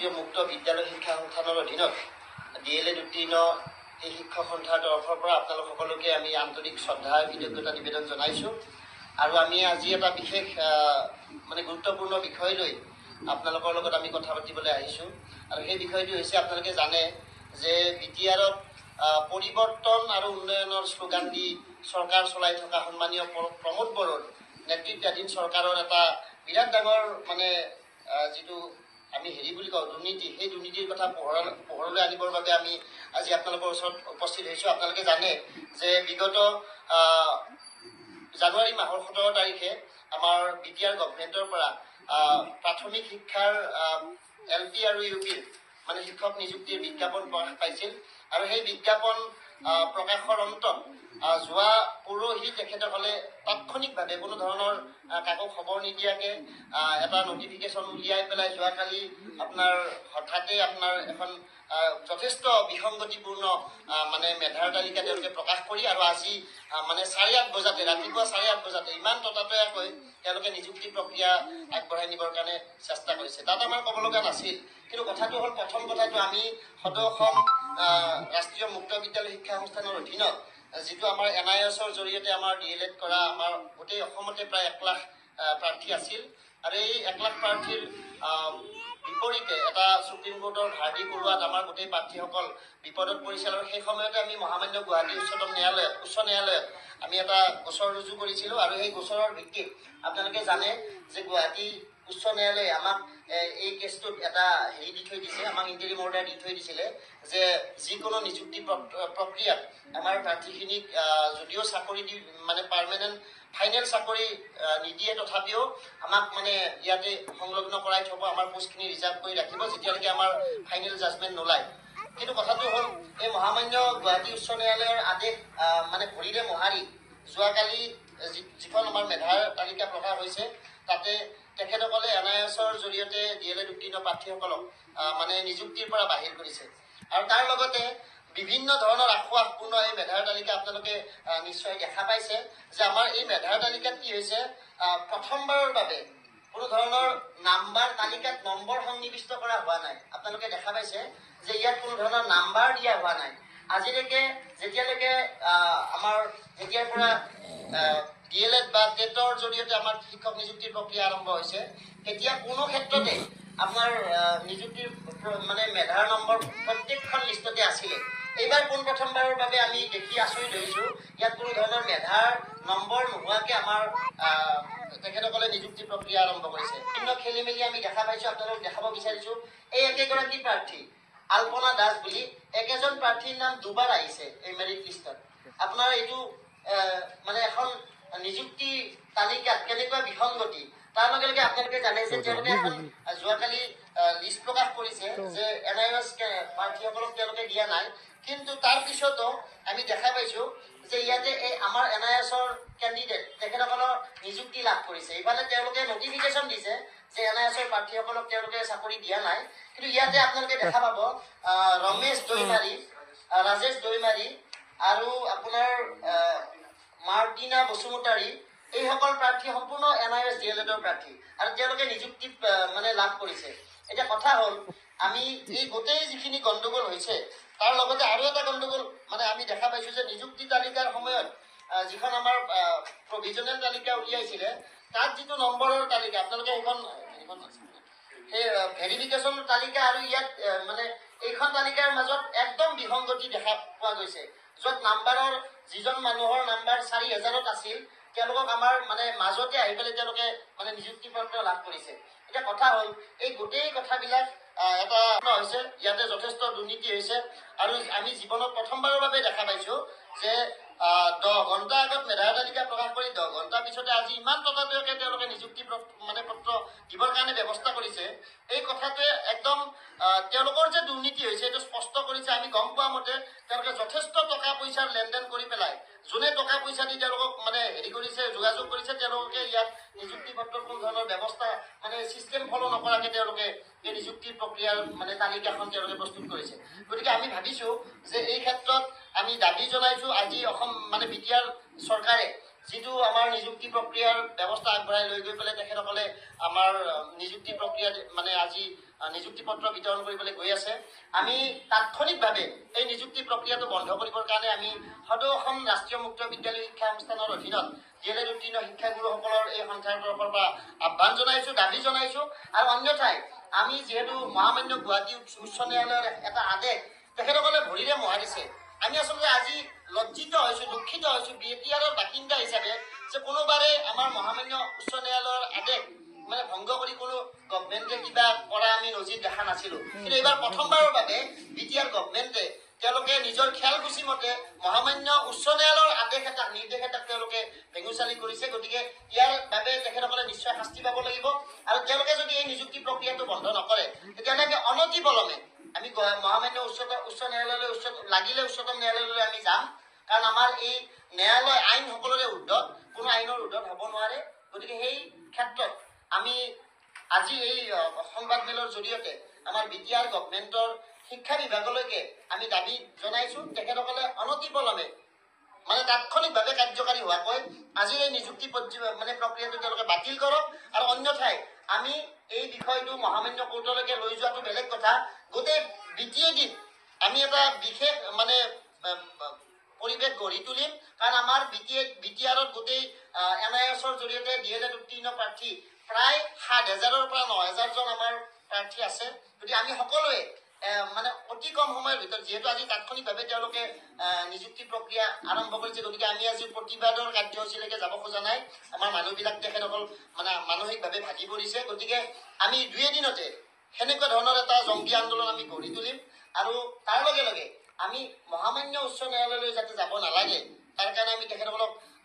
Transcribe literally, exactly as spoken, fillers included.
মুক্ত বিদ্যালয় শিক্ষা সংস্থানৰ অধীনত ডি এল এড উত্তীৰ্ণ এই শিক্ষক সন্থাৰ তৰফৰ পৰা আপোনালোক সকলোকে আমি আন্তৰিক শ্ৰদ্ধা কৃতজ্ঞতা নিবেদন জনাইছোঁ। আৰু আমি আজি এটা বিশেষ মানে গুৰুত্বপূৰ্ণ বিষয় লৈ আপোনালোকৰ লগত আমি কথা পাতিবলৈ আহিছোঁ। আৰু সেই বিষয়টো হৈছে আপোনালোকে জানে যে বি টি আৰত পৰিৱৰ্তন আৰু উন্নয়নৰ শ্লোগান দি চৰকাৰ চলাই থকা সন্মানীয় প্ৰমোদ বড়োৰ নেতৃত্বাধীন চৰকাৰৰ এটা বিৰাট ডাঙৰ মানে যিটো আমি হেৰি বুলি কওঁ দুৰ্নীতি, সেই দুৰ্নীতিৰ কথা পোহৰ পোহৰলৈ আনিবৰ বাবে আমি আজি আপোনালোকৰ ওচৰত উপস্থিত হৈছোঁ। আপোনালোকে জানে যে বিগত জানুৱাৰী মাহৰ সোতৰ তাৰিখে আমাৰ বি টি আৰ গভৰ্ণমেণ্টৰ পৰা প্ৰাথমিক শিক্ষাৰ এল পি আৰু ইউ পিৰ মানে শিক্ষক নিযুক্তিৰ বিজ্ঞাপন প্ৰকাশ পাইছিল। আৰু সেই বিজ্ঞাপন প্ৰকাশৰ অন্তত যোৱা পৰহি তেখেতসকলে তাৎক্ষণিকভাৱে কোনো ধৰণৰ কাকো খবৰ নিদিয়াকৈ এটা নটিফিকেশ্যন উলিয়াই পেলাই যোৱাকালি আপোনাৰ হঠাতে আপোনাৰ এখন যথেষ্ট বিসংগতিপূৰ্ণ মানে মেধাৰ তালিকা তেওঁলোকে প্ৰকাশ কৰি আৰু আজি মানে চাৰে আঠ বজাতে ৰাতিপুৱা চাৰে আঠ বজাতে ইমান ততাতৈয়াকৈ তেওঁলোকে নিযুক্তি প্ৰক্ৰিয়া আগবঢ়াই নিবৰ কাৰণে চেষ্টা কৰিছে। তাত আমাৰ ক'ব লগা নাছিল, কিন্তু কথাটো হ'ল প্ৰথম কথাটো আমি সদৌ অসম ৰাষ্ট্ৰীয় মুক্ত বিদ্যালয় শিক্ষা সংস্থানৰ অধীনত যিটো আমাৰ এন আই এছৰ জৰিয়তে আমাৰ ডি এল এড কৰা আমাৰ গোটেই অসমতে প্ৰায় এক লাখ প্ৰাৰ্থী আছিল। আৰু এই এক লাখ প্ৰাৰ্থীৰ বিপৰীতে এটা সুপ্ৰিম কোৰ্টৰ ভাৰ্ডি কৰোৱাত আমাৰ গোটেই প্ৰাৰ্থীসকল বিপদত পৰিছিল। আৰু সেই সময়তে আমি মহামান্য গুৱাহাটী উচ্চতম ন্যায়ালয়ত উচ্চ ন্যায়ালয়ত আমি এটা গোচৰ ৰুজু কৰিছিলোঁ। আৰু সেই গোচৰৰ ভিত্তিত আপোনালোকে জানে যে গুৱাহাটী উচ্চ ন্যায়ালয়ে আমাক এই কেছটোত এটা হেৰি দি থৈ দিছে, আমাক ইণ্টাৰিম অৰ্ডাৰ দি থৈ দিছিলে যে যিকোনো নিযুক্তি প্ৰক্ৰিয়াত আমাৰ প্ৰাৰ্থীখিনিক যদিও চাকৰি দি মানে পাৰ্মানেণ্ট ফাইনেল চাকৰি নিদিয়ে তথাপিও আমাক মানে ইয়াতে সংলগ্ন কৰাই থ'ব, আমাৰ পোষ্টখিনি ৰিজাৰ্ভ কৰি ৰাখিব যেতিয়ালৈকে আমাৰ ফাইনেল জাজমেণ্ট নোলায়। কিন্তু কথাটো হ'ল এই মহামান্য গুৱাহাটী উচ্চ ন্যায়ালয়ৰ আদেশ মানে ভৰিৰে মোহাৰি যোৱাকালি যিখন আমাৰ মেধাৰ তালিকা প্ৰকাশ হৈছে তাতে তেখেতসকলে এন আই এছৰ জৰিয়তে ডি এল এড উত্তীৰ্ণ প্ৰাৰ্থীসকলক মানে নিযুক্তিৰ পৰা বাহিৰ কৰিছে। আৰু তাৰ লগতে বিভিন্ন ধৰণৰ আশ্বাসপূৰ্ণ এই মেধাৰ তালিকা আপোনালোকে নিশ্চয় দেখা পাইছে যে আমাৰ এই মেধাৰ তালিকাত কি হৈছে, প্ৰথমবাৰৰ বাবে কোনো ধৰণৰ নাম্বাৰ তালিকাত নম্বৰ সন্নিৱিষ্ট কৰা হোৱা নাই। আপোনালোকে দেখা পাইছে যে ইয়াত কোনো ধৰণৰ নাম্বাৰ দিয়া হোৱা নাই। আজিলৈকে যেতিয়ালৈকে আমাৰ যেতিয়াৰ পৰা ডি এল এড বা টেটৰ জৰিয়তে আমাৰ শিক্ষক নিযুক্তিৰ প্ৰক্ৰিয়া আৰম্ভ হৈছে তেতিয়া কোনো ক্ষেত্ৰতে আপোনাৰ নিযুক্তিৰ মানে মেধাৰ নম্বৰ প্ৰত্যেকখন লিষ্টতে আছিলে। এইবাৰ পোনপ্ৰথমবাৰৰ বাবে আমি দেখি আচৰিত হৈছোঁ ইয়াত কোনো ধৰণৰ মেধাৰ নম্বৰ নোহোৱাকৈ আমাৰ তেখেতসকলে নিযুক্তি প্ৰক্ৰিয়া আৰম্ভ কৰিছে। বিভিন্ন খেলি মেলি আমি দেখা পাইছোঁ, আপোনালোকক দেখাব বিচাৰিছোঁ। এই একেগৰাকী প্ৰাৰ্থী আল্পনা দাস বুলি একেজন প্ৰাৰ্থীৰ নাম দুবাৰ আহিছে এই মেৰিট লিষ্টত। আপোনাৰ এইটো মানে এখন নিযুক্তি তালিকাত কেনেকুৱা বিসংগতি, তাৰ লগে লগে আপোনালোকে জানে যে তেওঁলোকে এখন যোৱাকালি লিষ্ট প্ৰকাশ কৰিছে যে এন আই এছ প্ৰাৰ্থীসকলক তেওঁলোকে দিয়া নাই, কিন্তু তাৰ পিছতো আমি দেখা পাইছোঁ যে ইয়াতে এই আমাৰ এন আই এছৰ কেণ্ডিডেট তেখেতসকলৰ নিযুক্তি লাভ কৰিছে। ইফালে তেওঁলোকে নটিফিকেশ্যন দিছে যে এন আই এছৰ প্ৰাৰ্থীসকলক তেওঁলোকে চাকৰি দিয়া নাই, কিন্তু ইয়াতে আপোনালোকে দেখা পাব ৰমেশ দৈমাৰী, ৰাজেশ দৈমাৰী আৰু আপোনাৰ মাৰ্টিনা বসুমতাৰী এইসকল প্ৰাৰ্থী সম্পূৰ্ণ N I S D L এডৰ প্ৰাৰ্থী আৰু তেওঁলোকে নিযুক্তি মানে লাভ কৰিছে। এতিয়া কথা হ'ল আমি এই গোটেই যিখিনি গণ্ডগোল হৈছে তাৰ লগতে আৰু এটা গণ্ডগোল মানে আমি দেখা পাইছোঁ যে নিযুক্তি তালিকাৰ সময়ত যিখন আমাৰ প্ৰভিজনেল তালিকা উলিয়াইছিলে তাত যিটো নম্বৰৰ তালিকা আপোনালোকে সেইখন সেই ভেৰিফিকেশ্যন তালিকা আৰু ইয়াত মানে এইখন তালিকাৰ মাজত একদম বিসংগতি দেখা পোৱা গৈছে, য'ত নাম্বাৰৰ যিজন মানুহৰ নাম্বাৰ চাৰি হাজাৰত আছিল তেওঁলোকক আমাৰ মানে মাজতে আহি পেলাই তেওঁলোকে মানে নিযুক্তি পত্ৰ লাভ কৰিছে। এতিয়া কথা হ'ল এই গোটেই কথাবিলাক এটা হৈছে ইয়াতে যথেষ্ট দুৰ্নীতি হৈছে। আৰু আমি জীৱনত প্ৰথমবাৰৰ বাবে দেখা পাইছোঁ যে দহ ঘণ্টা আগত মেধাৰ তালিকা প্ৰকাশ কৰি দহ ঘণ্টাৰ পিছতে আজি ইমান ততাতৈয়াকৈ তেওঁলোকে নিযুক্তি মানে পত্ৰ দিবৰ কাৰণে ব্যৱস্থা কৰিছে। এই কথাটোৱে একদম তেওঁলোকৰ যে দুৰ্নীতি হৈছে এইটো স্পষ্ট কৰিছে। আমি গম পোৱা মতে তেওঁলোকে যথেষ্ট টকা পইচাৰ লেনদেন কৰি পেলাই যোনে টকা পইচা দি তেওঁলোকক মানে হেৰি কৰিছে যোগাযোগ কৰিছে তেওঁলোকে ইয়াত নিযুক্তি পত্ৰৰ কোনো ধৰণৰ ব্যৱস্থা মানে ছিষ্টেম ফ'ল' নকৰাকৈ তেওঁলোকে এই নিযুক্তি প্ৰক্ৰিয়াৰ মানে তালিকাখন তেওঁলোকে প্ৰস্তুত কৰিছে। গতিকে আমি ভাবিছোঁ যে এই ক্ষেত্ৰত আমি দাবী জনাইছোঁ আজি অসম মানে বি টি আৰ চৰকাৰে যিটো আমাৰ নিযুক্তি প্ৰক্ৰিয়াৰ ব্যৱস্থা আগবঢ়াই লৈ গৈ পেলাই তেখেতসকলে আমাৰ নিযুক্তি প্ৰক্ৰিয়া মানে আজি নিযুক্তি পত্ৰ বিতৰণ কৰিবলৈ গৈ আছে। আমি তাৎক্ষণিকভাৱে এই নিযুক্তি প্ৰক্ৰিয়াটো বন্ধ কৰিবৰ কাৰণে আমি সদৌ অসম ৰাষ্ট্ৰীয় মুক্ত বিদ্যালয় শিক্ষা অনুষ্ঠানৰ অধীনত ডি এল এড উত্তীৰ্ণ শিক্ষাগুৰুসকলৰ এই সন্থাৰ তৰফৰ পৰা আহ্বান জনাইছোঁ, দাবী জনাইছোঁ। আৰু অন্যথাই আমি যিহেতু মহামান্য গুৱাহাটী উচ্চ ন্যায়ালয়ৰ এটা আদেশ তেখেতসকলে ভৰিৰে মোহাৰিছে। আমি আচলতে আজি লজ্জিত হৈছোঁ, দুখিত হৈছোঁ বি টি আৰৰ বাসিন্দা হিচাপে যে কোনোবাৰে আমাৰ মহামান্য উচ্চ ন্যায়ালয়ৰ আদেশ মানে ভংগ কৰি কোনো গভমেণ্টে কিবা কৰা আমি নজিৰ দেখা নাছিলোঁ। কিন্তু এইবাৰ প্ৰথমবাৰৰ বাবে বি টি আৰ গভমেণ্টে তেওঁলোকে নিজৰ খেয়ালখুচি মতে মহামান্য উচ্চ ন্যায়ালয়ৰ আদেশ এটা নিৰ্দেশ এটাক তেওঁলোকে ভেঙুচালি কৰিছে। গতিকে ইয়াৰ বাবে তেখেতসকলে নিশ্চয় শাস্তি পাব লাগিব। আৰু তেওঁলোকে যদি এই নিযুক্তি প্ৰক্ৰিয়াটো বন্ধ নকৰে তেতিয়াহ'লে অনতি পলমে আমি মহামান্য উচ্চতম উচ্চ ন্যায়ালয়লৈ উচ্চ লাগিলে উচ্চতম ন্যায়ালয়লৈ আমি যাম। কাৰণ আমাৰ এই ন্যায়ালয় আইন সকলোৰে ঊৰ্ধত, কোনো আইনৰ ঊৰ্ধত হ'ব নোৱাৰে। গতিকে সেই ক্ষেত্ৰত আমি আজি এই সংবাদমেলৰ জৰিয়তে আমাৰ বি টি আৰ গভমেণ্টৰ শিক্ষা বিভাগলৈকে আমি দাবী জনাইছোঁ তেখেতসকলে অনতি পলমে মানে তাৎক্ষণিকভাৱে কাৰ্যকাৰী হোৱাকৈ আজিৰ এই নিযুক্তি মানে প্ৰক্ৰিয়াটো তেওঁলোকে বাতিল কৰক। আৰু অন্যথাই আমি এই বিষয়টো মহামান্য কোৰ্টলৈকে লৈ যোৱাটো বেলেগ কথা, গোটেই বি টি এ ডিত আমি এটা বিশেষ মানে পৰিৱেশ গঢ়ি তুলিম। কাৰণ আমাৰ B T A B T আৰত গোটেই এন আই এছৰ জৰিয়তে ডি এল এড উত্তীৰ্ণ প্ৰাৰ্থী প্ৰায় সাত হাজাৰৰ পৰা ন হাজাৰজন আমাৰ প্ৰাৰ্থী আছে। গতিকে আমি সকলোৱে মানে অতি কম সময়ৰ ভিতৰত যিহেতু আজি তাৎক্ষণিকভাৱে তেওঁলোকে নিযুক্তি প্ৰক্ৰিয়া আৰম্ভ কৰিছে, গতিকে আমি আজি প্ৰতিবাদৰ কাৰ্যসূচীলৈকে যাব খোজা নাই। আমাৰ মানুহবিলাক তেখেতসকল মানে মানসিকভাৱে ভাগি পৰিছে। গতিকে আমি দুই এদিনতে সেনেকুৱা ধৰণৰ এটা জংগী আন্দোলন আমি গঢ়ি তুলিম। আৰু তাৰ লগে লগে আমি মহামান্য উচ্চ ন্যায়ালয়লৈ যাতে যাব নালাগে তাৰ কাৰণে আমি তেখেতসকলক